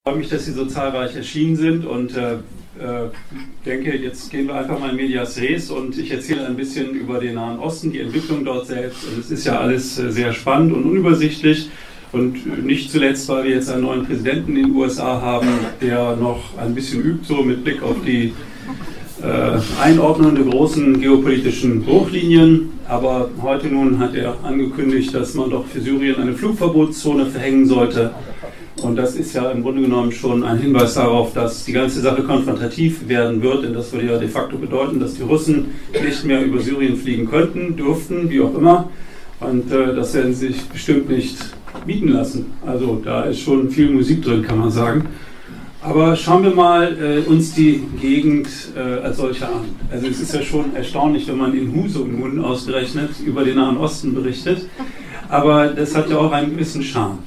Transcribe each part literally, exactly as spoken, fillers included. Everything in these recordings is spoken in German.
Ich freue mich, dass Sie so zahlreich erschienen sind und äh, äh, denke, jetzt gehen wir einfach mal in medias res und ich erzähle ein bisschen über den Nahen Osten, die Entwicklung dort selbst. Und es ist ja alles äh, sehr spannend und unübersichtlich und nicht zuletzt, weil wir jetzt einen neuen Präsidenten in den U S A haben, der noch ein bisschen übt, so mit Blick auf die äh, Einordnung der großen geopolitischen Bruchlinien. Aber heute nun hat er angekündigt, dass man doch für Syrien eine Flugverbotszone verhängen sollte. Und das ist ja im Grunde genommen schon ein Hinweis darauf, dass die ganze Sache konfrontativ werden wird, denn das würde ja de facto bedeuten, dass die Russen nicht mehr über Syrien fliegen könnten, dürften, wie auch immer. Und äh, das werden sie sich bestimmt nicht bieten lassen. Also da ist schon viel Musik drin, kann man sagen. Aber schauen wir mal äh, uns die Gegend äh, als solche an. Also es ist ja schon erstaunlich, wenn man in Husum nun ausgerechnet über den Nahen Osten berichtet. Aber das hat ja auch einen gewissen Charme.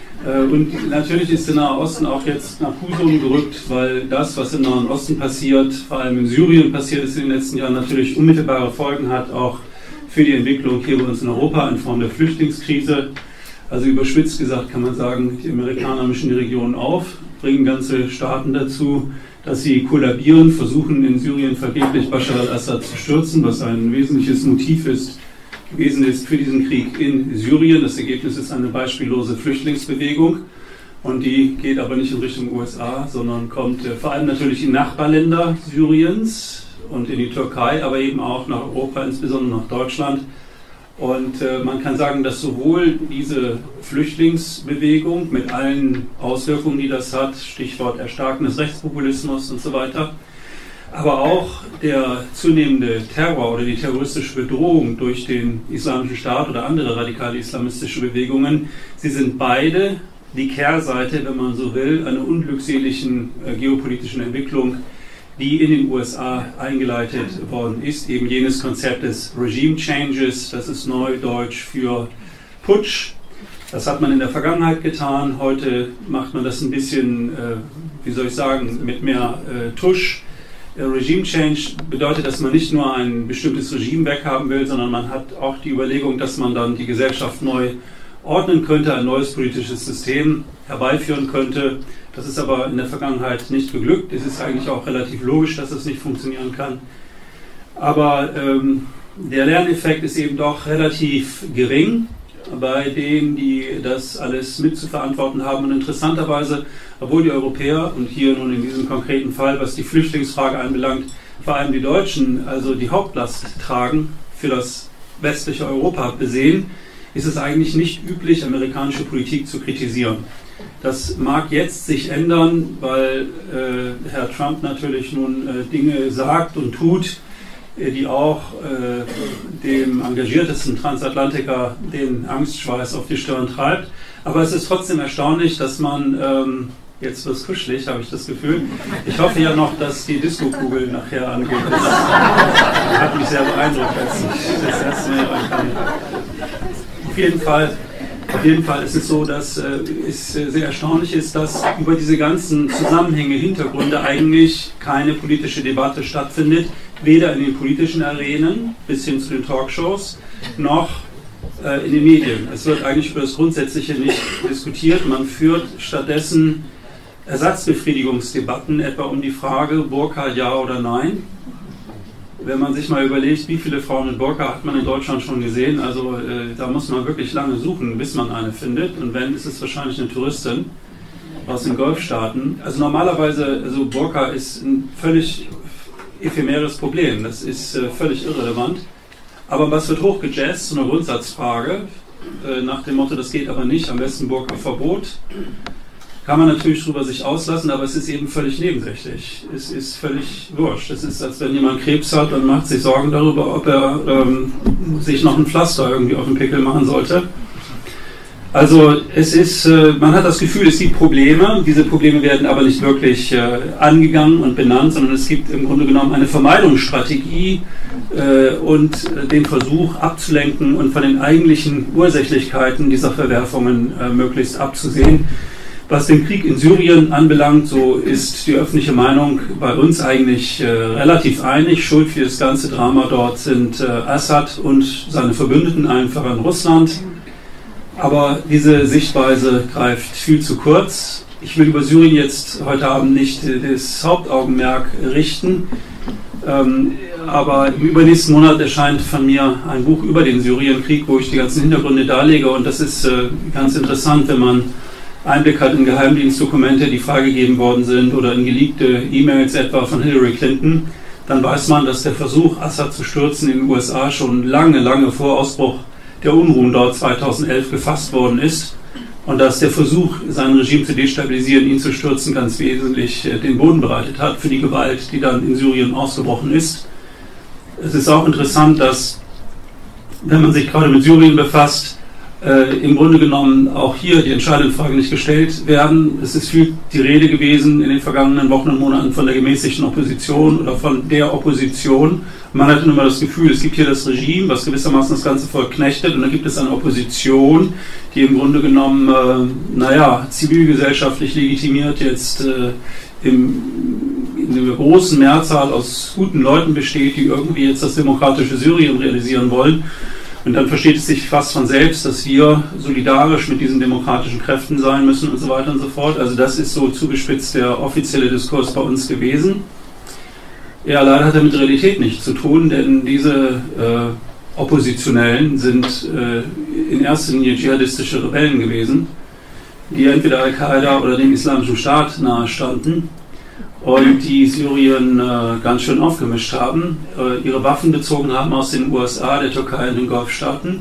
Und natürlich ist der Nahe Osten auch jetzt nach Husum gerückt, weil das, was im Nahen Osten passiert, vor allem in Syrien passiert ist in den letzten Jahren, natürlich unmittelbare Folgen hat, auch für die Entwicklung hier bei uns in Europa in Form der Flüchtlingskrise. Also überspitzt gesagt kann man sagen, die Amerikaner mischen die Region auf, bringen ganze Staaten dazu, dass sie kollabieren, versuchen in Syrien vergeblich Bashar al-Assad zu stürzen, was ein wesentliches Motiv ist, gewesen ist für diesen Krieg in Syrien. Das Ergebnis ist eine beispiellose Flüchtlingsbewegung und die geht aber nicht in Richtung U S A, sondern kommt äh, vor allem natürlich in Nachbarländer Syriens und in die Türkei, aber eben auch nach Europa, insbesondere nach Deutschland. Und äh, man kann sagen, dass sowohl diese Flüchtlingsbewegung mit allen Auswirkungen, die das hat, Stichwort Erstarken des Rechtspopulismus und so weiter, aber auch der zunehmende Terror oder die terroristische Bedrohung durch den Islamischen Staat oder andere radikale islamistische Bewegungen, sie sind beide die Kehrseite, wenn man so will, einer unglückseligen äh, geopolitischen Entwicklung, die in den U S A eingeleitet worden ist, eben jenes Konzept des Regime Changes, das ist Neudeutsch für Putsch. Das hat man in der Vergangenheit getan, heute macht man das ein bisschen, äh, wie soll ich sagen, mit mehr äh, Tusch. Regime Change bedeutet, dass man nicht nur ein bestimmtes Regime weghaben will, sondern man hat auch die Überlegung, dass man dann die Gesellschaft neu ordnen könnte, ein neues politisches System herbeiführen könnte. Das ist aber in der Vergangenheit nicht geglückt. Es ist eigentlich auch relativ logisch, dass das nicht funktionieren kann. Aber ähm, der Lerneffekt ist eben doch relativ gering bei denen, die das alles mit zu verantworten haben. Und interessanterweise, obwohl die Europäer und hier nun in diesem konkreten Fall, was die Flüchtlingsfrage anbelangt, vor allem die Deutschen, also die Hauptlast tragen für das westliche Europa besehen, ist es eigentlich nicht üblich, amerikanische Politik zu kritisieren. Das mag jetzt sich ändern, weil äh, Herr Trump natürlich nun äh, Dinge sagt und tut, die auch äh, dem engagiertesten Transatlantiker den Angstschweiß auf die Stirn treibt. Aber es ist trotzdem erstaunlich, dass man, ähm, jetzt wird es kuschelig, habe ich das Gefühl, ich hoffe ja noch, dass die Disco-Kugel nachher angeht. Das hat mich sehr beeindruckt, als ich das erste Mal reinkam. Auf jeden Fall, auf jeden Fall ist es so, dass äh, es sehr erstaunlich ist, dass über diese ganzen Zusammenhänge, Hintergründe eigentlich keine politische Debatte stattfindet, weder in den politischen Arenen bis hin zu den Talkshows, noch äh, in den Medien. Es wird eigentlich über das Grundsätzliche nicht diskutiert. Man führt stattdessen Ersatzbefriedigungsdebatten, etwa um die Frage, Burka ja oder nein. Wenn man sich mal überlegt, wie viele Frauen mit Burka hat man in Deutschland schon gesehen, also äh, da muss man wirklich lange suchen, bis man eine findet. Und wenn, ist es wahrscheinlich eine Touristin aus den Golfstaaten. Also normalerweise, also Burka ist ein völlig ephemeres Problem, das ist äh, völlig irrelevant. Aber was wird hochgejazzt zu einer Grundsatzfrage, äh, nach dem Motto, das geht aber nicht, am besten Burka-Verbot, kann man natürlich drüber sich auslassen, aber es ist eben völlig nebensächlich. Es ist völlig wurscht. Es ist, als wenn jemand Krebs hat und macht sich Sorgen darüber, ob er ähm, sich noch ein Pflaster irgendwie auf den Pickel machen sollte. Also es ist, äh, man hat das Gefühl, es gibt Probleme. Diese Probleme werden aber nicht wirklich äh, angegangen und benannt, sondern es gibt im Grunde genommen eine Vermeidungsstrategie äh, und äh, den Versuch abzulenken und von den eigentlichen Ursächlichkeiten dieser Verwerfungen äh, möglichst abzusehen. Was den Krieg in Syrien anbelangt, so ist die öffentliche Meinung bei uns eigentlich äh, relativ einig. Schuld für das ganze Drama dort sind äh, Assad und seine Verbündeten, allen voran Russland. Aber diese Sichtweise greift viel zu kurz. ich will über Syrien jetzt heute Abend nicht das Hauptaugenmerk richten, ähm, aber im übernächsten Monat erscheint von mir ein Buch über den Syrienkrieg, wo ich die ganzen Hintergründe darlege, und das ist äh, ganz interessant, wenn man Einblick hat in Geheimdienstdokumente, die freigegeben worden sind, oder in geleakte E-Mails etwa von Hillary Clinton, dann weiß man, dass der Versuch, Assad zu stürzen in den U S A schon lange, lange vor Ausbruch der Unruhen dort zweitausendelf gefasst worden ist, und dass der Versuch, sein Regime zu destabilisieren, ihn zu stürzen, ganz wesentlich den Boden bereitet hat für die Gewalt, die dann in Syrien ausgebrochen ist. Es ist auch interessant, dass, wenn man sich gerade mit Syrien befasst, äh, im Grunde genommen auch hier die entscheidenden Fragen nicht gestellt werden. Es ist viel die Rede gewesen in den vergangenen Wochen und Monaten von der gemäßigten Opposition oder von der Opposition. Man hatte immer das Gefühl, es gibt hier das Regime, was gewissermaßen das ganze Volk knechtet, und dann gibt es eine Opposition, die im Grunde genommen, äh, naja, zivilgesellschaftlich legitimiert jetzt äh, im, in einer großen Mehrzahl aus guten Leuten besteht, die irgendwie jetzt das demokratische Syrien realisieren wollen. Und dann versteht es sich fast von selbst, dass wir solidarisch mit diesen demokratischen Kräften sein müssen und so weiter und so fort. Also das ist so zugespitzt der offizielle Diskurs bei uns gewesen. Ja, leider hat er mit Realität nichts zu tun, denn diese äh, Oppositionellen sind äh, in erster Linie dschihadistische Rebellen gewesen, die entweder Al-Qaida oder dem Islamischen Staat nahestanden und die Syrien äh, ganz schön aufgemischt haben, äh, ihre Waffen bezogen haben aus den U S A, der Türkei und den Golfstaaten.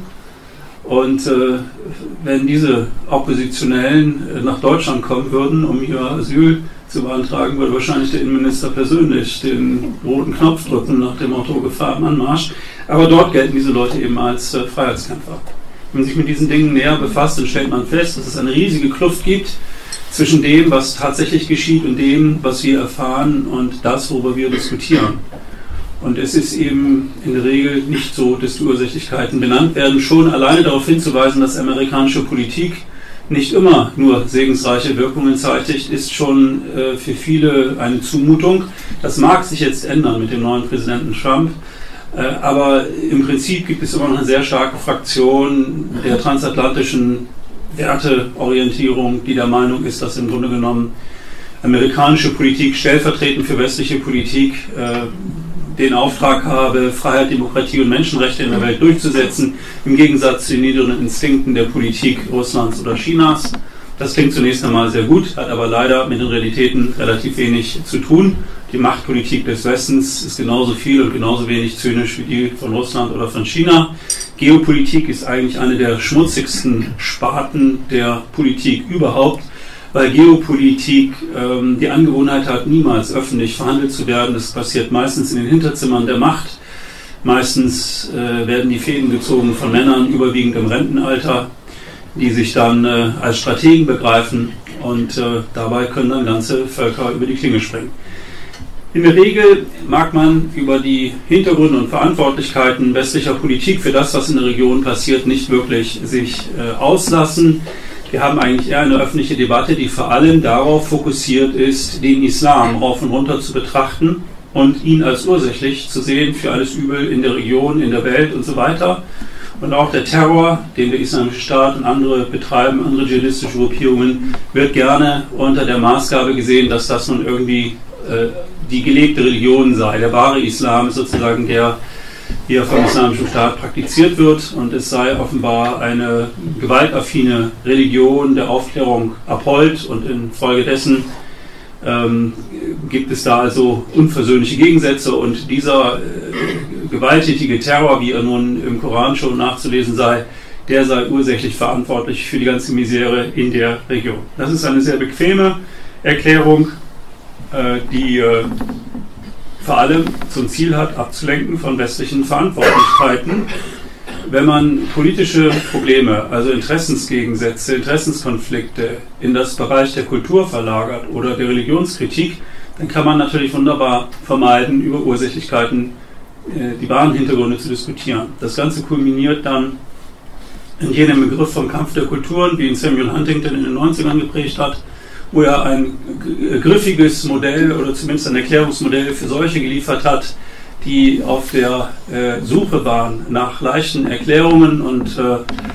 Und äh, wenn diese Oppositionellen äh, nach Deutschland kommen würden, um ihr Asyl zu beantragen, würde wahrscheinlich der Innenminister persönlich den roten Knopf drücken nach dem Motto Gefahr im Anmarsch. Aber dort gelten diese Leute eben als äh, Freiheitskämpfer. Wenn man sich mit diesen Dingen näher befasst, dann stellt man fest, dass es eine riesige Kluft gibt zwischen dem, was tatsächlich geschieht, und dem, was wir erfahren, und das, worüber wir diskutieren. Und es ist eben in der Regel nicht so, dass die Ursächlichkeiten benannt werden. Schon alleine darauf hinzuweisen, dass amerikanische Politik nicht immer nur segensreiche Wirkungen zeitigt, ist schon äh, für viele eine Zumutung. Das mag sich jetzt ändern mit dem neuen Präsidenten Trump, äh, aber im Prinzip gibt es immer noch eine sehr starke Fraktion der transatlantischen Werteorientierung, die der Meinung ist, dass im Grunde genommen amerikanische Politik stellvertretend für westliche Politik äh, den Auftrag habe, Freiheit, Demokratie und Menschenrechte in der Welt durchzusetzen, im Gegensatz zu den niederen Instinkten der Politik Russlands oder Chinas. Das klingt zunächst einmal sehr gut, hat aber leider mit den Realitäten relativ wenig zu tun. Die Machtpolitik des Westens ist genauso viel und genauso wenig zynisch wie die von Russland oder von China. Geopolitik ist eigentlich eine der schmutzigsten Sparten der Politik überhaupt, weil Geopolitik ähm, die Angewohnheit hat, niemals öffentlich verhandelt zu werden. Das passiert meistens in den Hinterzimmern der Macht. Meistens äh, werden die Fäden gezogen von Männern, überwiegend im Rentenalter, die sich dann äh, als Strategen begreifen, und äh, dabei können dann ganze Völker über die Klinge springen. In der Regel mag man über die Hintergründe und Verantwortlichkeiten westlicher Politik für das, was in der Region passiert, nicht wirklich sich äh, auslassen. Wir haben eigentlich eher eine öffentliche Debatte, die vor allem darauf fokussiert ist, den Islam rauf und runter zu betrachten und ihn als ursächlich zu sehen für alles Übel in der Region, in der Welt und so weiter. Und auch der Terror, den der Islamische Staat und andere betreiben, andere dschihadistische Gruppierungen, wird gerne unter der Maßgabe gesehen, dass das nun irgendwie äh, die gelebte Religion sei. Der wahre Islam ist sozusagen der, wie er vom Islamischen Staat praktiziert wird, und es sei offenbar eine gewaltaffine Religion der Aufklärung abhold, und infolgedessen ähm, gibt es da also unversöhnliche Gegensätze, und dieser äh, gewalttätige Terror, wie er nun im Koran schon nachzulesen sei, der sei ursächlich verantwortlich für die ganze Misere in der Region. Das ist eine sehr bequeme Erklärung, äh, die äh, vor allem zum Ziel hat, abzulenken von westlichen Verantwortlichkeiten. Wenn man politische Probleme, also Interessensgegensätze, Interessenskonflikte in das Bereich der Kultur verlagert oder der Religionskritik, dann kann man natürlich wunderbar vermeiden, über Ursächlichkeiten äh, die wahren Hintergründe zu diskutieren. Das Ganze kulminiert dann in jenem Begriff vom Kampf der Kulturen, wie ihn Samuel Huntington in den neunzigern geprägt hat, wo er ein griffiges Modell oder zumindest ein Erklärungsmodell für solche geliefert hat, die auf der äh, Suche waren nach leichten Erklärungen und äh,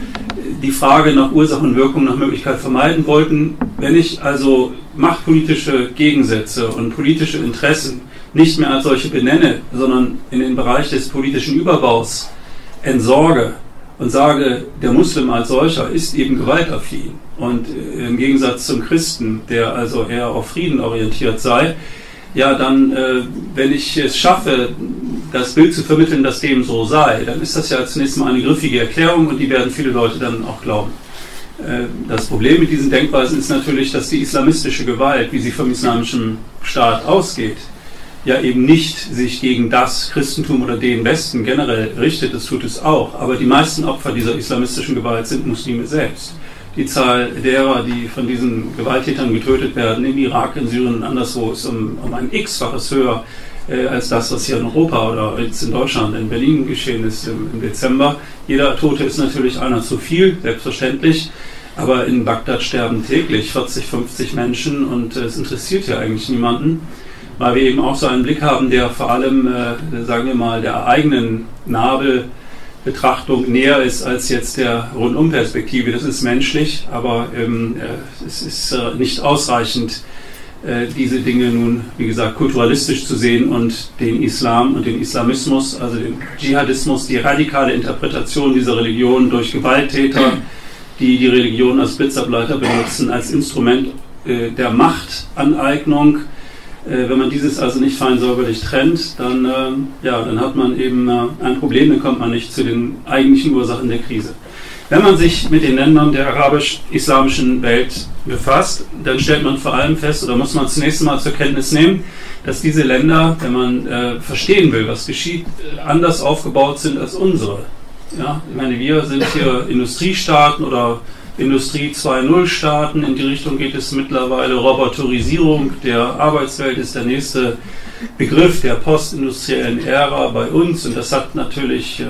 die Frage nach Ursache und Wirkung nach Möglichkeit vermeiden wollten. Wenn ich also machtpolitische Gegensätze und politische Interessen nicht mehr als solche benenne, sondern in den Bereich des politischen Überbaus entsorge und sage, der Muslim als solcher ist eben gewaltaffin und im Gegensatz zum Christen, der also eher auf Frieden orientiert sei, ja, dann, äh, wenn ich es schaffe, das Bild zu vermitteln, dass dem so sei, dann ist das ja zunächst mal eine griffige Erklärung und die werden viele Leute dann auch glauben. Äh, das Problem mit diesen Denkweisen ist natürlich, dass die islamistische Gewalt, wie sie vom islamischen Staat ausgeht, ja eben nicht sich gegen das Christentum oder den Westen generell richtet, das tut es auch, aber die meisten Opfer dieser islamistischen Gewalt sind Muslime selbst. Die Zahl derer, die von diesen Gewalttätern getötet werden, im Irak, in Syrien und anderswo, ist um, um ein x-faches höher äh, als das, was hier in Europa oder jetzt in Deutschland, in Berlin geschehen ist im, im Dezember. Jeder Tote ist natürlich einer zu viel, selbstverständlich, aber in Bagdad sterben täglich vierzig, fünfzig Menschen und äh, es interessiert ja eigentlich niemanden, weil wir eben auch so einen Blick haben, der vor allem, äh, sagen wir mal, der eigenen Nabel Betrachtung näher ist als jetzt der Rundumperspektive. Das ist menschlich, aber ähm, äh, es ist äh, nicht ausreichend, äh, diese Dinge nun, wie gesagt, kulturalistisch zu sehen und den Islam und den Islamismus, also den Dschihadismus, die radikale Interpretation dieser Religion durch Gewalttäter, die die Religion als Blitzableiter benutzen, als Instrument äh, der Machtaneignung. Wenn man dieses also nicht fein säuberlich trennt, dann, äh, ja, dann hat man eben äh, ein Problem, dann kommt man nicht zu den eigentlichen Ursachen der Krise. Wenn man sich mit den Ländern der arabisch-islamischen Welt befasst, dann stellt man vor allem fest, oder muss man zunächst mal zur Kenntnis nehmen, dass diese Länder, wenn man äh, verstehen will, was geschieht, anders aufgebaut sind als unsere. Ja, ich meine, wir sind hier Industriestaaten oder Industrie zwei Punkt null Staaten, in die Richtung geht es mittlerweile. Roboterisierung der Arbeitswelt ist der nächste Begriff der postindustriellen Ära bei uns und das hat natürlich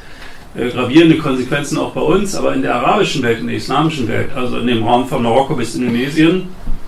äh, gravierende Konsequenzen auch bei uns, aber in der arabischen Welt, in der islamischen Welt, also in dem Raum von Marokko bis Indonesien,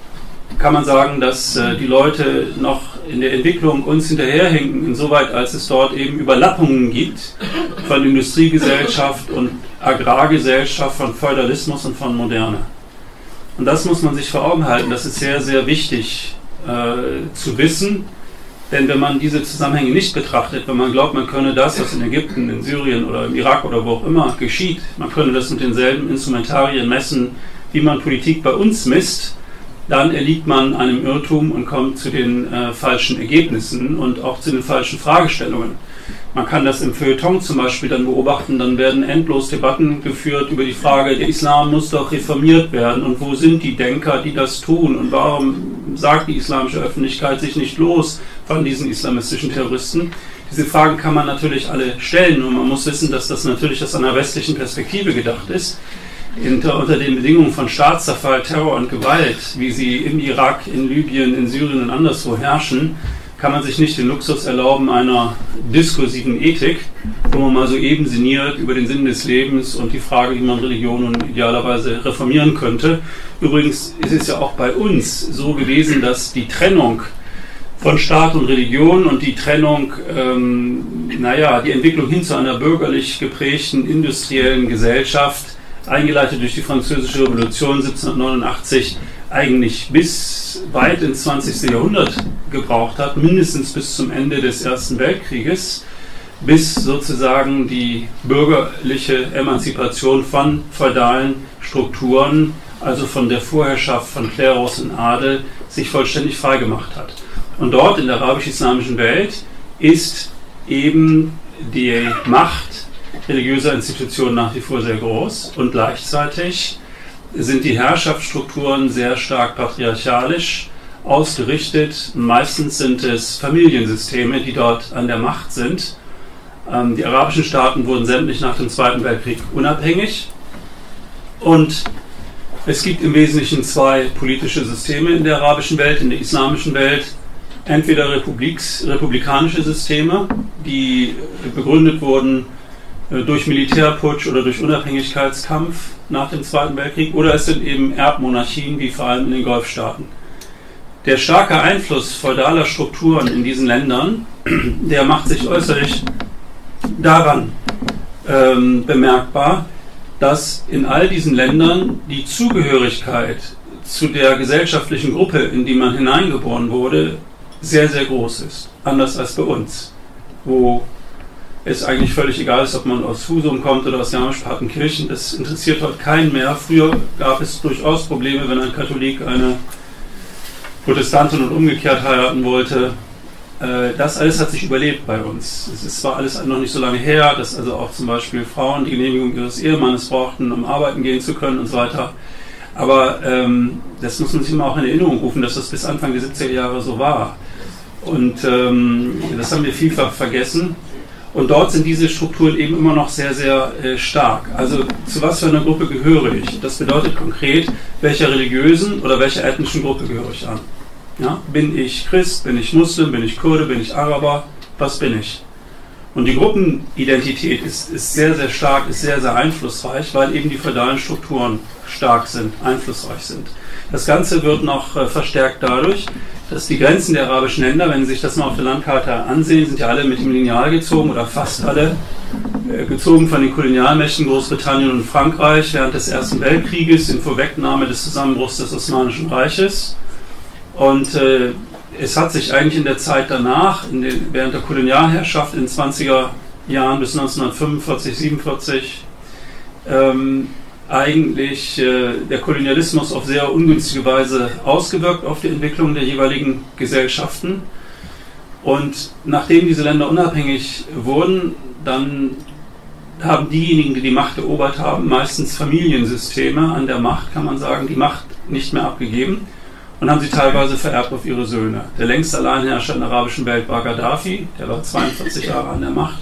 kann man sagen, dass äh, die Leute noch in der Entwicklung uns hinterherhinken, insoweit als es dort eben Überlappungen gibt von Industriegesellschaft und Agrargesellschaft, von Feudalismus und von Moderne. Und das muss man sich vor Augen halten, das ist sehr, sehr wichtig äh, zu wissen, denn wenn man diese Zusammenhänge nicht betrachtet, wenn man glaubt, man könne das, was in Ägypten, in Syrien oder im Irak oder wo auch immer geschieht, man könne das mit denselben Instrumentarien messen, wie man Politik bei uns misst, dann erliegt man einem Irrtum und kommt zu den äh, falschen Ergebnissen und auch zu den falschen Fragestellungen. Man kann das im Feuilleton zum Beispiel dann beobachten, dann werden endlos Debatten geführt über die Frage, der Islam muss doch reformiert werden und wo sind die Denker, die das tun und warum sagt die islamische Öffentlichkeit sich nicht los von diesen islamistischen Terroristen. Diese Fragen kann man natürlich alle stellen und man muss wissen, dass das natürlich aus einer westlichen Perspektive gedacht ist. Unter, unter den Bedingungen von Staatszerfall, Terror und Gewalt, wie sie im Irak, in Libyen, in Syrien und anderswo herrschen, kann man sich nicht den Luxus erlauben einer diskursiven Ethik, wo man mal so eben sinniert über den Sinn des Lebens und die Frage, wie man Religion nun idealerweise reformieren könnte. Übrigens ist es ja auch bei uns so gewesen, dass die Trennung von Staat und Religion und die Trennung, ähm, naja, die Entwicklung hin zu einer bürgerlich geprägten industriellen Gesellschaft, eingeleitet durch die Französische Revolution siebzehnhundertneunundachtzig, eigentlich bis weit ins zwanzigste Jahrhundert gebraucht hat, mindestens bis zum Ende des Ersten Weltkrieges, bis sozusagen die bürgerliche Emanzipation von feudalen Strukturen, also von der Vorherrschaft von Klerus und Adel, sich vollständig freigemacht hat. Und dort in der arabisch-islamischen Welt ist eben die Macht religiöser Institutionen nach wie vor sehr groß und gleichzeitig sind die Herrschaftsstrukturen sehr stark patriarchalisch ausgerichtet. Meistens sind es Familiensysteme, die dort an der Macht sind. Ähm, die arabischen Staaten wurden sämtlich nach dem Zweiten Weltkrieg unabhängig und es gibt im Wesentlichen zwei politische Systeme in der arabischen Welt, in der islamischen Welt. Entweder Republiks, republikanische Systeme, die begründet wurden durch Militärputsch oder durch Unabhängigkeitskampf nach dem Zweiten Weltkrieg, oder es sind eben Erbmonarchien, wie vor allem in den Golfstaaten. Der starke Einfluss feudaler Strukturen in diesen Ländern, der macht sich äußerlich daran ähm, bemerkbar, dass in all diesen Ländern die Zugehörigkeit zu der gesellschaftlichen Gruppe, in die man hineingeboren wurde, sehr, sehr groß ist. Anders als bei uns, wo es eigentlich völlig egal ist, ob man aus Husum kommt oder aus Garmisch-Partenkirchen. Das interessiert heute keinen mehr. Früher gab es durchaus Probleme, wenn ein Katholik eine Protestantin und umgekehrt heiraten wollte. Das alles hat sich überlebt bei uns. Es ist zwar alles noch nicht so lange her, dass also auch zum Beispiel Frauen die Genehmigung ihres Ehemannes brauchten, um arbeiten gehen zu können und so weiter. Aber ähm, das muss man sich immer auch in Erinnerung rufen, dass das bis Anfang der siebziger Jahre so war. Und ähm, das haben wir vielfach vergessen. Und dort sind diese Strukturen eben immer noch sehr, sehr äh, stark. Also zu was für einer Gruppe gehöre ich? Das bedeutet konkret, welcher religiösen oder welcher ethnischen Gruppe gehöre ich an? Ja? Bin ich Christ, bin ich Muslim, bin ich Kurde, bin ich Araber? Was bin ich? Und die Gruppenidentität ist, ist sehr, sehr stark, ist sehr, sehr einflussreich, weil eben die feudalen Strukturen stark sind, einflussreich sind. Das Ganze wird noch äh, verstärkt dadurch, dass die Grenzen der arabischen Länder, wenn Sie sich das mal auf der Landkarte ansehen, sind ja alle mit dem Lineal gezogen oder fast alle äh, gezogen von den Kolonialmächten Großbritannien und Frankreich während des Ersten Weltkrieges in Vorwegnahme des Zusammenbruchs des Osmanischen Reiches. Und äh, es hat sich eigentlich in der Zeit danach, in den, während der Kolonialherrschaft in den zwanziger Jahren bis neunzehnhundertfünfundvierzig, siebenundvierzig, ähm, eigentlich äh, der Kolonialismus auf sehr ungünstige Weise ausgewirkt auf die Entwicklung der jeweiligen Gesellschaften. Und nachdem diese Länder unabhängig wurden, dann haben diejenigen, die die Macht erobert haben, meistens Familiensysteme an der Macht, kann man sagen, die Macht nicht mehr abgegeben und haben sie teilweise vererbt auf ihre Söhne. Der längste Alleinherrscher in der arabischen Welt war Gaddafi, der war zweiundvierzig Jahre an der Macht.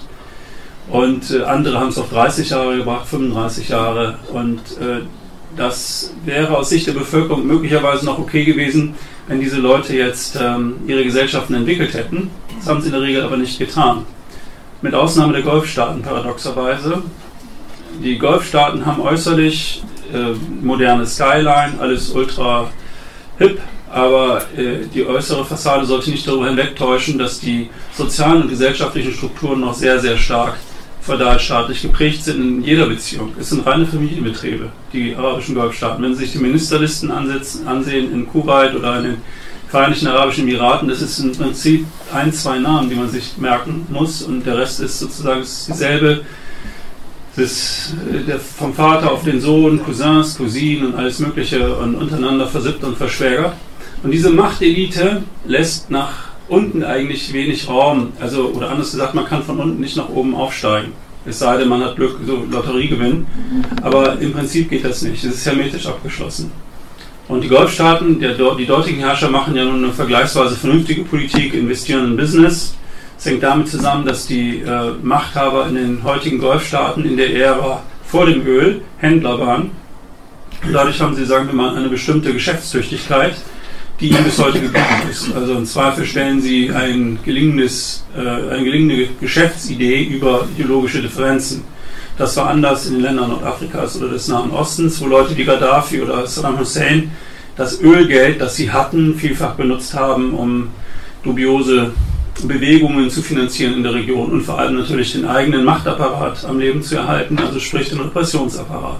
Und äh, andere haben es auf dreißig Jahre gebracht, fünfunddreißig Jahre. Und äh, das wäre aus Sicht der Bevölkerung möglicherweise noch okay gewesen, wenn diese Leute jetzt ähm, ihre Gesellschaften entwickelt hätten. Das haben sie in der Regel aber nicht getan. Mit Ausnahme der Golfstaaten paradoxerweise. Die Golfstaaten haben äußerlich äh, moderne Skyline, alles ultra hip, aber äh, die äußere Fassade sollte nicht darüber hinwegtäuschen, dass die sozialen und gesellschaftlichen Strukturen noch sehr, sehr stark feudalstaatlich geprägt sind in jeder Beziehung. Es sind reine Familienbetriebe, die arabischen Golfstaaten. Wenn Sie sich die Ministerlisten ansetzen, ansehen in Kuwait oder in den Vereinigten Arabischen Emiraten, das ist im Prinzip ein, zwei Namen, die man sich merken muss und der Rest ist sozusagen dieselbe. Das ist der, vom Vater auf den Sohn, Cousins, Cousinen und alles Mögliche und untereinander versippt und verschwägert. Und diese Machtelite lässt nach unten eigentlich wenig Raum, also oder anders gesagt, man kann von unten nicht nach oben aufsteigen. Es sei denn, man hat Glück, so Lotteriegewinn. Aber im Prinzip geht das nicht. Es ist hermetisch abgeschlossen. Und die Golfstaaten, der, die dortigen Herrscher machen ja nun eine vergleichsweise vernünftige Politik, investieren in Business. Es hängt damit zusammen, dass die äh, Machthaber in den heutigen Golfstaaten in der Ära vor dem Öl Händler waren. Und dadurch haben sie, sagen wir mal, eine bestimmte Geschäftstüchtigkeit, die ihnen bis heute geblieben ist. Also im Zweifel stellen sie ein gelingendes, äh, eine gelingende Geschäftsidee über ideologische Differenzen. Das war anders in den Ländern Nordafrikas oder des Nahen Ostens, wo Leute wie Gaddafi oder Saddam Hussein das Ölgeld, das sie hatten, vielfach benutzt haben, um dubiose Bewegungen zu finanzieren in der Region und vor allem natürlich den eigenen Machtapparat am Leben zu erhalten, also sprich den Repressionsapparat.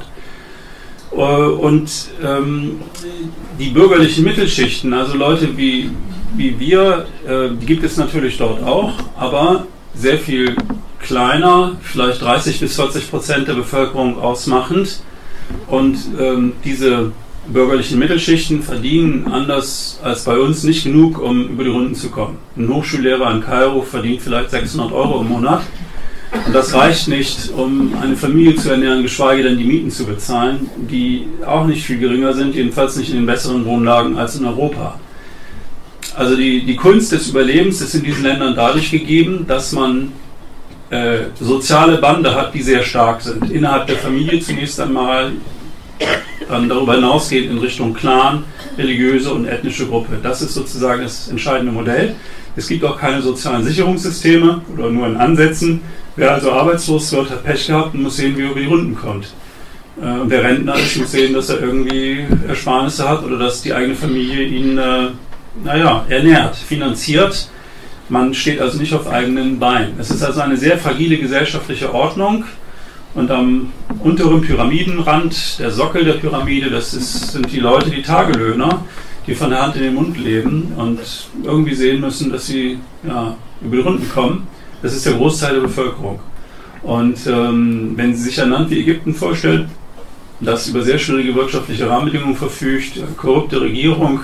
Und ähm, die bürgerlichen Mittelschichten, also Leute wie, wie wir, äh, die gibt es natürlich dort auch, aber sehr viel kleiner, vielleicht dreißig bis vierzig Prozent der Bevölkerung ausmachend. Und ähm, diese bürgerlichen Mittelschichten verdienen anders als bei uns nicht genug, um über die Runden zu kommen. Ein Hochschullehrer in Kairo verdient vielleicht sechshundert Euro im Monat. Und das reicht nicht, um eine Familie zu ernähren, geschweige denn die Mieten zu bezahlen, die auch nicht viel geringer sind, jedenfalls nicht in den besseren Wohnlagen als in Europa. Also die, die Kunst des Überlebens ist in diesen Ländern dadurch gegeben, dass man äh, soziale Bande hat, die sehr stark sind. Innerhalb der Familie zunächst einmal, dann darüber hinausgeht in Richtung Clan, religiöse und ethnische Gruppe. Das ist sozusagen das entscheidende Modell. Es gibt auch keine sozialen Sicherungssysteme oder nur in Ansätzen. Wer also arbeitslos wird, hat Pech gehabt und muss sehen, wie er über die Runden kommt. Und wer Rentner ist, muss sehen, dass er irgendwie Ersparnisse hat oder dass die eigene Familie ihn äh, naja, ernährt, finanziert. Man steht also nicht auf eigenen Beinen. Es ist also eine sehr fragile gesellschaftliche Ordnung Und am unteren Pyramidenrand, der Sockel der Pyramide, das ist, sind die Leute, die Tagelöhner, die von der Hand in den Mund leben und irgendwie sehen müssen, dass sie ja, über die Runden kommen. Das ist der Großteil der Bevölkerung. Und ähm, wenn Sie sich ein Land wie Ägypten vorstellen, das über sehr schwierige wirtschaftliche Rahmenbedingungen verfügt, korrupte Regierung,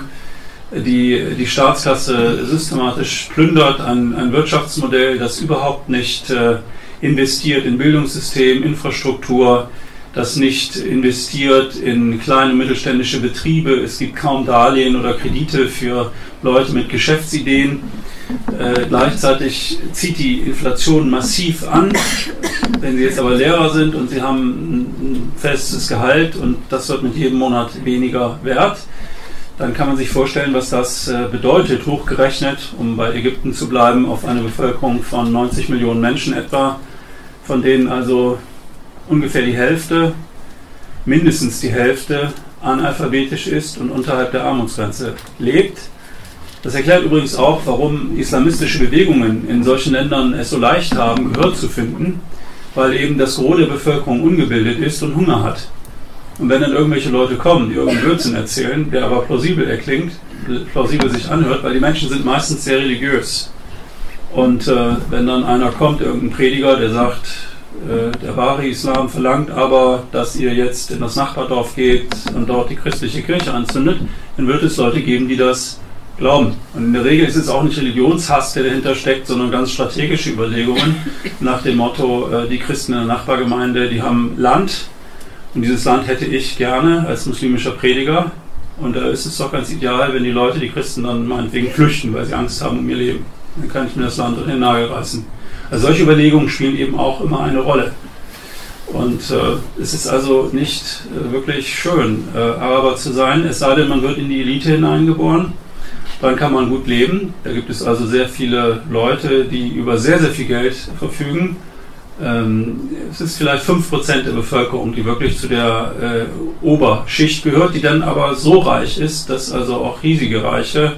die die Staatskasse systematisch plündert, ein, ein Wirtschaftsmodell, das überhaupt nicht äh, investiert in Bildungssystem, Infrastruktur, das nicht investiert in kleine und mittelständische Betriebe. Es gibt kaum Darlehen oder Kredite für Leute mit Geschäftsideen. Äh, gleichzeitig zieht die Inflation massiv an. Wenn Sie jetzt aber Lehrer sind und Sie haben ein festes Gehalt und das wird mit jedem Monat weniger wert, dann kann man sich vorstellen, was das äh, bedeutet, hochgerechnet, um bei Ägypten zu bleiben, auf eine Bevölkerung von neunzig Millionen Menschen etwa, von denen also ungefähr die Hälfte, mindestens die Hälfte, analphabetisch ist und unterhalb der Armutsgrenze lebt. Das erklärt übrigens auch, warum islamistische Bewegungen in solchen Ländern es so leicht haben, Gehör zu finden, weil eben das Gros der Bevölkerung ungebildet ist und Hunger hat. Und wenn dann irgendwelche Leute kommen, die irgendeinen Blödsinn erzählen, der aber plausibel erklingt, plausibel sich anhört, weil die Menschen sind meistens sehr religiös. Und äh, wenn dann einer kommt, irgendein Prediger, der sagt, äh, der wahre Islam verlangt aber, dass ihr jetzt in das Nachbardorf geht und dort die christliche Kirche anzündet, dann wird es Leute geben, die das glauben. Und in der Regel ist es auch nicht Religionshass, der dahinter steckt, sondern ganz strategische Überlegungen nach dem Motto, äh, die Christen in der Nachbargemeinde, die haben Land und dieses Land hätte ich gerne als muslimischer Prediger und da ist es doch ganz ideal, wenn die Leute, die Christen dann meinetwegen flüchten, weil sie Angst haben um ihr Leben. Dann kann ich mir das Land in den Nagel reißen. Also solche Überlegungen spielen eben auch immer eine Rolle. Und äh, es ist also nicht äh, wirklich schön, äh, Araber zu sein, es sei denn, man wird in die Elite hineingeboren. Dann kann man gut leben. Da gibt es also sehr viele Leute, die über sehr, sehr viel Geld verfügen. Ähm, es ist vielleicht fünf Prozent der Bevölkerung, die wirklich zu der äh, Oberschicht gehört, die dann aber so reich ist, dass also auch riesige Reiche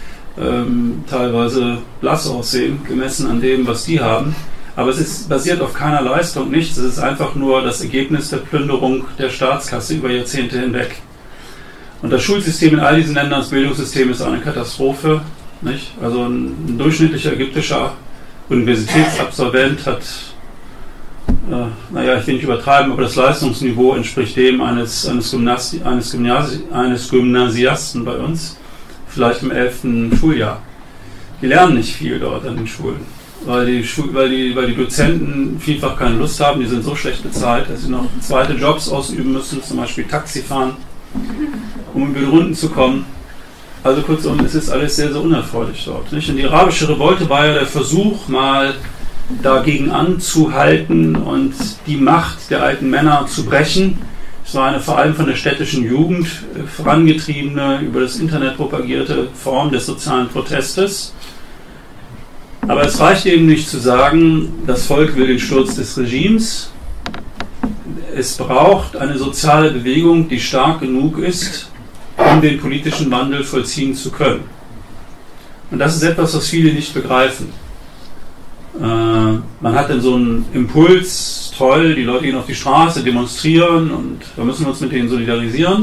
ähm, teilweise blass aussehen, gemessen an dem, was die haben. Aber es ist basiert auf keiner Leistung, nichts. Es ist einfach nur das Ergebnis der Plünderung der Staatskasse über Jahrzehnte hinweg. Und das Schulsystem in all diesen Ländern, das Bildungssystem ist eine Katastrophe. Nicht? Also ein, ein durchschnittlicher ägyptischer Universitätsabsolvent hat, äh, naja, ich will nicht übertreiben, aber das Leistungsniveau entspricht dem eines, eines, Gymnasi eines, Gymnasi eines Gymnasiasten bei uns, vielleicht im elften Schuljahr. Die lernen nicht viel dort an den Schulen, weil die, Schu weil, die, weil die Dozenten vielfach keine Lust haben, die sind so schlecht bezahlt, dass sie noch zweite Jobs ausüben müssen, zum Beispiel Taxi fahren, um über die Runden zu kommen. Also kurzum, es ist alles sehr, sehr unerfreulich dort. Nicht? Und die arabische Revolte war ja der Versuch, mal dagegen anzuhalten und die Macht der alten Männer zu brechen. Es war eine vor allem von der städtischen Jugend vorangetriebene, über das Internet propagierte Form des sozialen Protestes. Aber es reicht eben nicht zu sagen, das Volk will den Sturz des Regimes. Es braucht eine soziale Bewegung, die stark genug ist, um den politischen Wandel vollziehen zu können. Und das ist etwas, was viele nicht begreifen. Äh, man hat dann so einen Impuls, toll, die Leute gehen auf die Straße, demonstrieren und da müssen wir uns mit denen solidarisieren.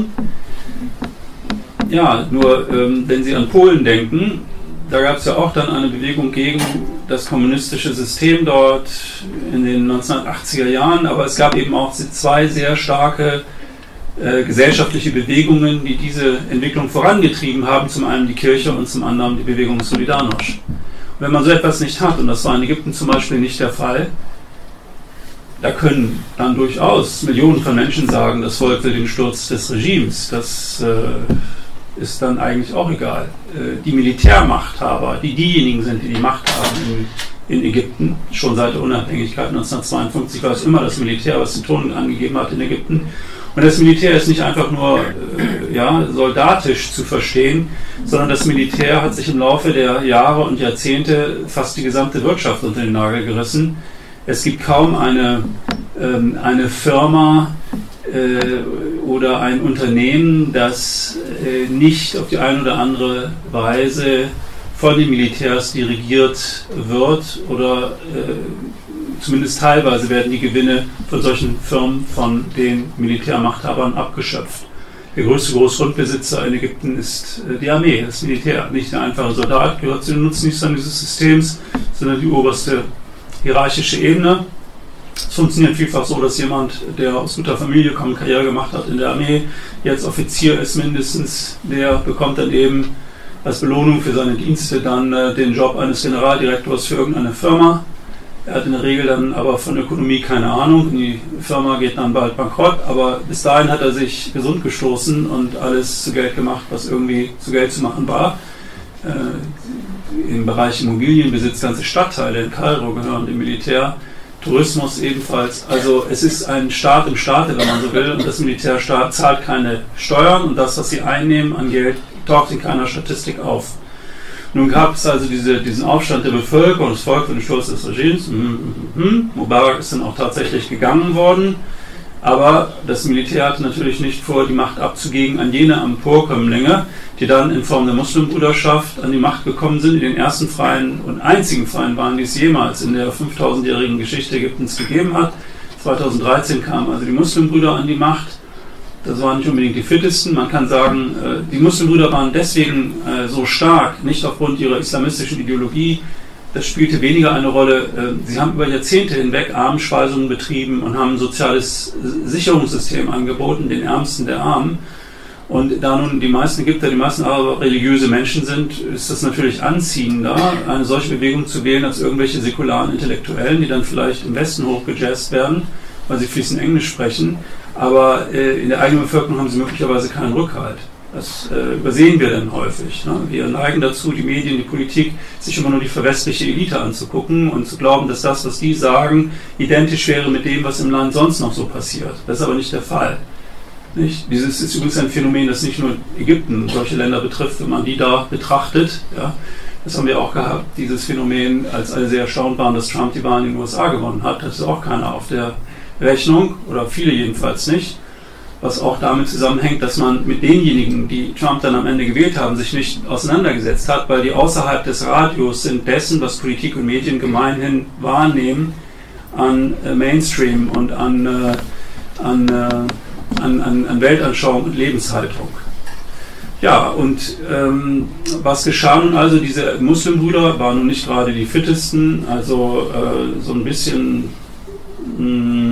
Ja, nur ähm, wenn Sie an Polen denken, da gab es ja auch dann eine Bewegung gegen das kommunistische System dort in den neunzehnhundertachtziger Jahren, aber es gab eben auch zwei sehr starke äh, gesellschaftliche Bewegungen, die diese Entwicklung vorangetrieben haben, zum einen die Kirche und zum anderen die Bewegung Solidarność. Und wenn man so etwas nicht hat, und das war in Ägypten zum Beispiel nicht der Fall, da können dann durchaus Millionen von Menschen sagen, das Volk will den Sturz des Regimes, das äh, ist dann eigentlich auch egal. Die Militärmachthaber, die diejenigen sind, die die Macht haben in, in Ägypten, schon seit der Unabhängigkeit neunzehnhundertzweiundfünfzig war es immer das Militär, was den Ton angegeben hat in Ägypten. Und das Militär ist nicht einfach nur äh, ja, soldatisch zu verstehen, sondern das Militär hat sich im Laufe der Jahre und Jahrzehnte fast die gesamte Wirtschaft unter den Nagel gerissen. Es gibt kaum eine, ähm, eine Firma, oder ein Unternehmen, das äh, nicht auf die eine oder andere Weise von den Militärs dirigiert wird oder äh, zumindest teilweise werden die Gewinne von solchen Firmen von den Militärmachthabern abgeschöpft. Der größte Großgrundbesitzer in Ägypten ist die Armee, das Militär. Nicht der einfache Soldat gehört zu den Nutznießern dieses Systems, sondern die oberste hierarchische Ebene. Es funktioniert vielfach so, dass jemand, der aus guter Familie kommt, Karriere gemacht hat in der Armee, jetzt Offizier ist mindestens, der bekommt dann eben als Belohnung für seine Dienste dann äh, den Job eines Generaldirektors für irgendeine Firma. Er hat in der Regel dann aber von Ökonomie keine Ahnung. Die Firma geht dann bald bankrott, aber bis dahin hat er sich gesund gestoßen und alles zu Geld gemacht, was irgendwie zu Geld zu machen war. Äh, Im Bereich Immobilienbesitz ganze Stadtteile in Kairo gehören dem Militär. Tourismus ebenfalls. Also es ist ein Staat im Staate, wenn man so will, und das Militärstaat zahlt keine Steuern und das, was sie einnehmen an Geld, taucht in keiner Statistik auf. Nun gab es also diese, diesen Aufstand der Bevölkerung, das Volk für den Sturz des Regimes. Mubarak ist dann auch tatsächlich gegangen worden, aber das Militär hatte natürlich nicht vor, die Macht abzugeben an jene Emporkömmlinge, die dann in Form der Muslimbruderschaft an die Macht gekommen sind, in den ersten freien und einzigen freien Wahlen, die es jemals in der fünftausendjährigen Geschichte Ägyptens gegeben hat. zweitausenddreizehn kamen also die Muslimbrüder an die Macht. Das waren nicht unbedingt die fittesten. Man kann sagen, die Muslimbrüder waren deswegen so stark, nicht aufgrund ihrer islamistischen Ideologie. Das spielte weniger eine Rolle. Sie haben über Jahrzehnte hinweg Armenspeisungen betrieben und haben ein soziales Sicherungssystem angeboten, den Ärmsten der Armen. Und da nun die meisten Ägypter, die meisten aber religiöse Menschen sind, ist das natürlich anziehender, eine solche Bewegung zu wählen, als irgendwelche säkularen Intellektuellen, die dann vielleicht im Westen hochgejazzt werden, weil sie fließend Englisch sprechen. Aber äh, in der eigenen Bevölkerung haben sie möglicherweise keinen Rückhalt. Das äh, übersehen wir dann häufig. Ne? Wir neigen dazu, die Medien, die Politik, sich immer nur die verwestliche Elite anzugucken und zu glauben, dass das, was die sagen, identisch wäre mit dem, was im Land sonst noch so passiert. Das ist aber nicht der Fall. Nicht? Dieses ist übrigens ein Phänomen, das nicht nur Ägypten und solche Länder betrifft, wenn man die da betrachtet. Ja? Das haben wir auch gehabt, dieses Phänomen, als alle sehr erstaunt waren, dass Trump die Wahl in den U S A gewonnen hat. Das ist auch keiner auf der Rechnung, oder viele jedenfalls nicht, was auch damit zusammenhängt, dass man mit denjenigen, die Trump dann am Ende gewählt haben, sich nicht auseinandergesetzt hat, weil die außerhalb des Radius sind dessen, was Politik und Medien gemeinhin wahrnehmen, an äh, Mainstream und an, äh, an, äh, an, an, an Weltanschauung und Lebenshaltung. Ja, und ähm, was geschah nun also? Diese Muslimbrüder waren nun nicht gerade die fittesten, also äh, so ein bisschen mh,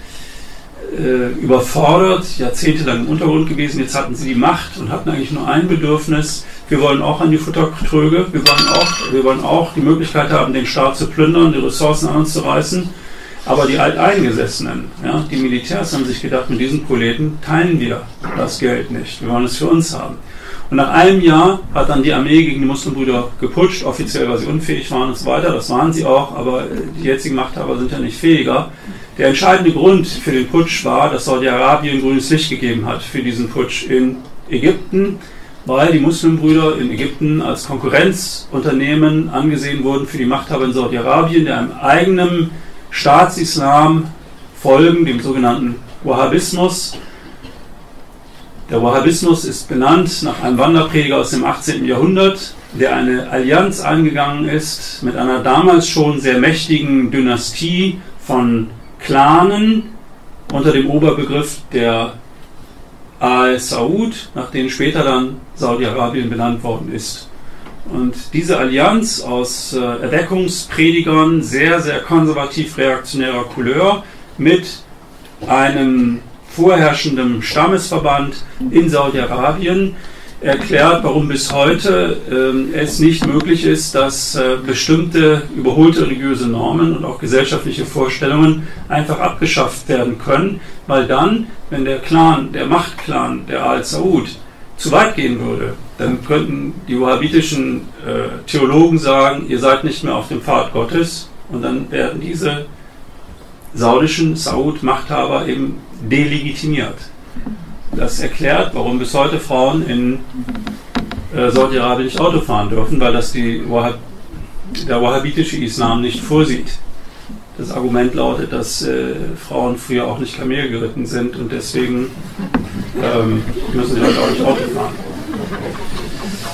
überfordert, jahrzehntelang im Untergrund gewesen. Jetzt hatten sie die Macht und hatten eigentlich nur ein Bedürfnis: Wir wollen auch an die Futtertröge, wir wollen auch, wir wollen auch die Möglichkeit haben, den Staat zu plündern, die Ressourcen an uns zu reißen. Aber die Alteingesessenen, ja, die Militärs haben sich gedacht, mit diesen Proleten teilen wir das Geld nicht. Wir wollen es für uns haben. Und nach einem Jahr hat dann die Armee gegen die Muslimbrüder geputscht, offiziell, weil sie unfähig waren und so weiter. Das waren sie auch, aber die jetzigen Machthaber sind ja nicht fähiger. Der entscheidende Grund für den Putsch war, dass Saudi-Arabien grünes Licht gegeben hat für diesen Putsch in Ägypten, weil die Muslimbrüder in Ägypten als Konkurrenzunternehmen angesehen wurden für die Machthaber in Saudi-Arabien, der einem eigenen Staatsislam folgen, dem sogenannten Wahhabismus. Der Wahhabismus ist benannt nach einem Wanderprediger aus dem achtzehnten Jahrhundert, der eine Allianz eingegangen ist mit einer damals schon sehr mächtigen Dynastie von Clanen unter dem Oberbegriff der Al Saud, nach denen später dann Saudi-Arabien benannt worden ist. Und diese Allianz aus äh, Erweckungspredigern sehr, sehr konservativ-reaktionärer Couleur mit einem vorherrschenden Stammesverband in Saudi-Arabien erklärt, warum bis heute äh, es nicht möglich ist, dass äh, bestimmte überholte religiöse Normen und auch gesellschaftliche Vorstellungen einfach abgeschafft werden können, weil dann, wenn der Clan, der Machtclan der Al Saud zu weit gehen würde, dann könnten die wahhabitischen äh, Theologen sagen, ihr seid nicht mehr auf dem Pfad Gottes, und dann werden diese saudischen Saud-Machthaber eben delegitimiert. Das erklärt, warum bis heute Frauen in äh, Saudi-Arabien nicht Auto fahren dürfen, weil das die Wahhab, der wahhabitische Islam nicht vorsieht. Das Argument lautet, dass äh, Frauen früher auch nicht Kamel geritten sind und deswegen ähm, müssen sie heute auch nicht Auto fahren.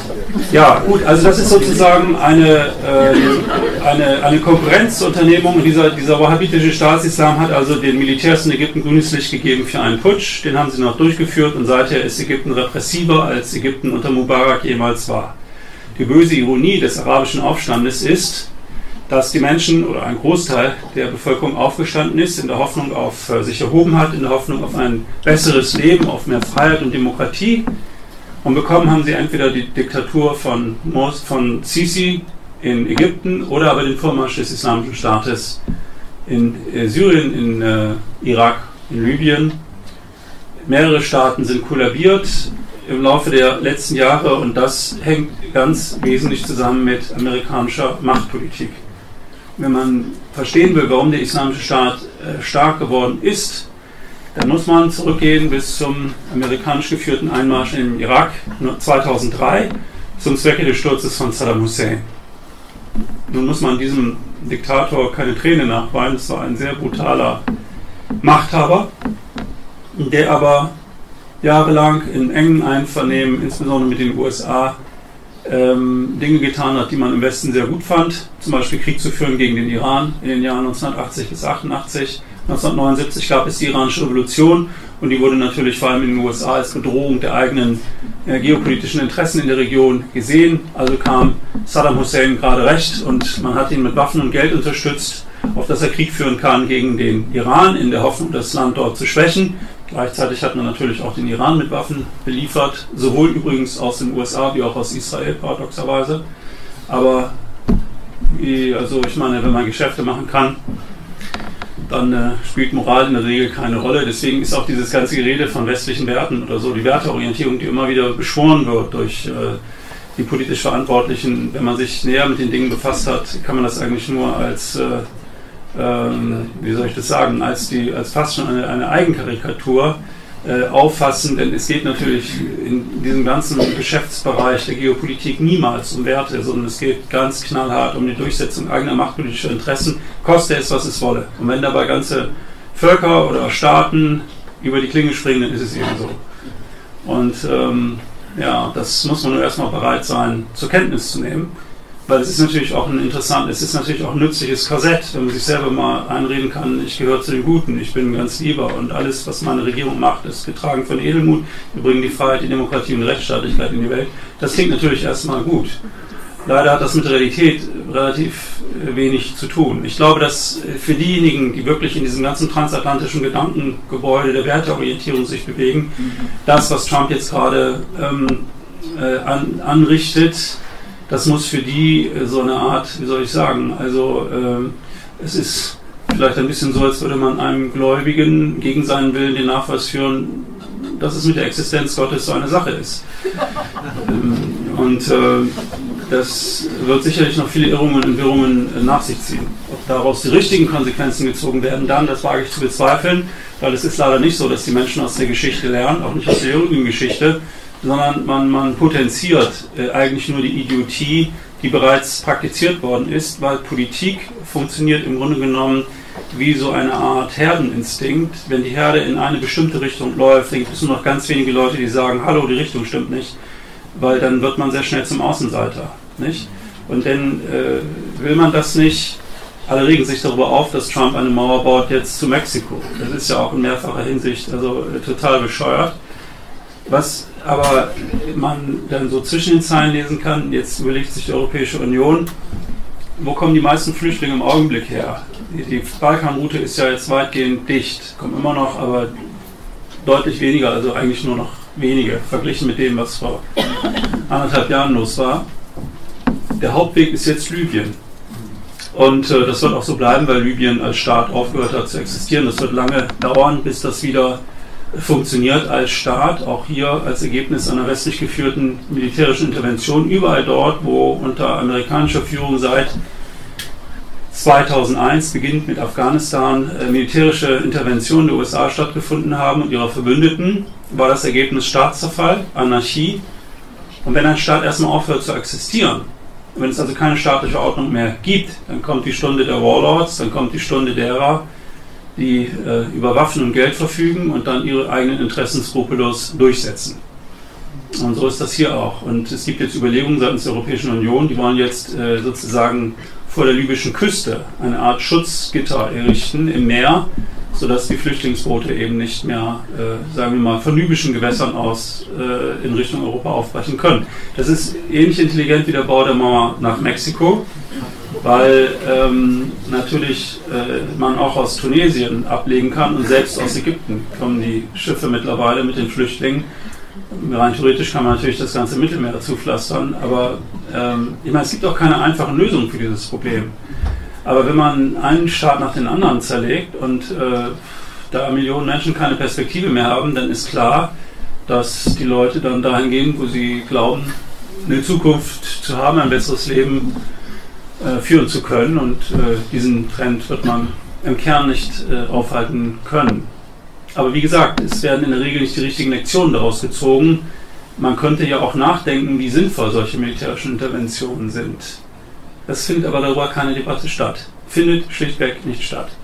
Ja, gut, also das ist sozusagen eine, äh, eine, eine Konkurrenzunternehmung. Dieser, dieser wahhabitische Staatsislam hat also den Militärs in Ägypten grünes Licht gegeben für einen Putsch. Den haben sie noch durchgeführt und seither ist Ägypten repressiver, als Ägypten unter Mubarak jemals war. Die böse Ironie des arabischen Aufstandes ist, dass die Menschen oder ein Großteil der Bevölkerung aufgestanden ist, in der Hoffnung auf äh, sich erhoben hat, in der Hoffnung auf ein besseres Leben, auf mehr Freiheit und Demokratie. Und bekommen haben sie entweder die Diktatur von, von Sisi in Ägypten oder aber den Vormarsch des Islamischen Staates in äh, Syrien, in äh, Irak, in Libyen. Mehrere Staaten sind kollabiert im Laufe der letzten Jahre und das hängt ganz wesentlich zusammen mit amerikanischer Machtpolitik. Wenn man verstehen will, warum der Islamische Staat äh, stark geworden ist, dann muss man zurückgehen bis zum amerikanisch geführten Einmarsch im Irak zweitausenddrei zum Zwecke des Sturzes von Saddam Hussein. Nun muss man diesem Diktator keine Träne nachweinen, es war ein sehr brutaler Machthaber, der aber jahrelang in engem Einvernehmen, insbesondere mit den U S A, ähm, Dinge getan hat, die man im Westen sehr gut fand, zum Beispiel Krieg zu führen gegen den Iran in den Jahren neunzehnhundertachtzig bis achtundachtzig. neunzehnhundertneunundsiebzig gab es die iranische Revolution und die wurde natürlich vor allem in den U S A als Bedrohung der eigenen äh, geopolitischen Interessen in der Region gesehen. Also kam Saddam Hussein gerade recht und man hat ihn mit Waffen und Geld unterstützt, auf dass er Krieg führen kann gegen den Iran, in der Hoffnung, das Land dort zu schwächen. Gleichzeitig hat man natürlich auch den Iran mit Waffen beliefert, sowohl übrigens aus den U S A wie auch aus Israel, paradoxerweise. Aber wie, also ich meine, wenn man Geschäfte machen kann, dann äh, spielt Moral in der Regel keine Rolle. Deswegen ist auch dieses ganze Gerede von westlichen Werten oder so, die Werteorientierung, die immer wieder beschworen wird durch äh, die politisch Verantwortlichen, wenn man sich näher mit den Dingen befasst hat, kann man das eigentlich nur als, äh, ähm, wie soll ich das sagen, als, die, als fast schon eine, eine Eigenkarikatur äh, auffassen, denn es geht natürlich in diesem ganzen Geschäftsbereich der Geopolitik niemals um Werte, sondern es geht ganz knallhart um die Durchsetzung eigener machtpolitischer Interessen, koste es, was es wolle. Und wenn dabei ganze Völker oder Staaten über die Klinge springen, dann ist es eben so. Und ähm, ja, das muss man nur erstmal bereit sein, zur Kenntnis zu nehmen, weil es ist natürlich auch ein interessant, es ist natürlich auch ein nützliches Korsett, wenn man sich selber mal einreden kann, ich gehöre zu den Guten, ich bin ganz lieber und alles, was meine Regierung macht, ist getragen von Edelmut, wir bringen die Freiheit, die Demokratie und die Rechtsstaatlichkeit in die Welt. Das klingt natürlich erstmal gut. Leider hat das mit Realität relativ wenig zu tun. Ich glaube, dass für diejenigen, die wirklich in diesem ganzen transatlantischen Gedankengebäude der Werteorientierung sich bewegen, das, was Trump jetzt gerade ähm, äh, an, anrichtet, das muss für die äh, so eine Art, wie soll ich sagen, also äh, es ist vielleicht ein bisschen so, als würde man einem Gläubigen gegen seinen Willen den Nachweis führen, dass es mit der Existenz Gottes so eine Sache ist. ähm, und äh, das wird sicherlich noch viele Irrungen und Wirrungen nach sich ziehen. Ob daraus die richtigen Konsequenzen gezogen werden, dann, das wage ich zu bezweifeln, weil es ist leider nicht so, dass die Menschen aus der Geschichte lernen, auch nicht aus der jüngeren Geschichte, sondern man, man potenziert äh, eigentlich nur die Idiotie, die bereits praktiziert worden ist, weil Politik funktioniert im Grunde genommen wie so eine Art Herdeninstinkt. Wenn die Herde in eine bestimmte Richtung läuft, dann gibt es nur noch ganz wenige Leute, die sagen, hallo, die Richtung stimmt nicht, weil dann wird man sehr schnell zum Außenseiter. Nicht? Und dann äh, will man das nicht. Alle regen sich darüber auf, dass Trump eine Mauer baut jetzt zu Mexiko. Das ist ja auch in mehrfacher Hinsicht also äh, total bescheuert. Was aber man dann so zwischen den Zeilen lesen kann, jetzt überlegt sich die Europäische Union, wo kommen die meisten Flüchtlinge im Augenblick her? Die, die Balkanroute ist ja jetzt weitgehend dicht, kommen immer noch, aber deutlich weniger, also eigentlich nur noch wenige, verglichen mit dem, was vor anderthalb Jahren los war. Der Hauptweg ist jetzt Libyen. Und äh, das wird auch so bleiben, weil Libyen als Staat aufgehört hat zu existieren. Das wird lange dauern, bis das wieder funktioniert als Staat, auch hier als Ergebnis einer westlich geführten militärischen Intervention, überall dort, wo unter amerikanischer Führung seit zweitausendeins, beginnt mit Afghanistan, äh, militärische Interventionen der U S A stattgefunden haben und ihrer Verbündeten, war das Ergebnis Staatszerfall, Anarchie. Und wenn ein Staat erstmal aufhört zu existieren, wenn es also keine staatliche Ordnung mehr gibt, dann kommt die Stunde der Warlords, dann kommt die Stunde derer, die äh, über Waffen und Geld verfügen und dann ihre eigenen Interessen skrupellos durchsetzen. Und so ist das hier auch. Und es gibt jetzt Überlegungen seitens der Europäischen Union, die wollen jetzt äh, sozusagen vor der libyschen Küste eine Art Schutzgitter errichten im Meer, sodass die Flüchtlingsboote eben nicht mehr, äh, sagen wir mal, von libyschen Gewässern aus äh, in Richtung Europa aufbrechen können. Das ist ähnlich intelligent wie der Bau der Mauer nach Mexiko, weil ähm, natürlich äh, man auch aus Tunesien ablegen kann und selbst aus Ägypten kommen die Schiffe mittlerweile mit den Flüchtlingen. Rein theoretisch kann man natürlich das ganze Mittelmeer zupflastern, aber ähm, ich meine, es gibt auch keine einfachen Lösungen für dieses Problem. Aber wenn man einen Staat nach dem anderen zerlegt und äh, da Millionen Menschen keine Perspektive mehr haben, dann ist klar, dass die Leute dann dahin gehen, wo sie glauben, eine Zukunft zu haben, ein besseres Leben äh, führen zu können. Und äh, diesen Trend wird man im Kern nicht äh, aufhalten können. Aber wie gesagt, es werden in der Regel nicht die richtigen Lektionen daraus gezogen. Man könnte ja auch nachdenken, wie sinnvoll solche militärischen Interventionen sind. Es findet aber darüber keine Debatte statt. Findet schlichtweg nicht statt.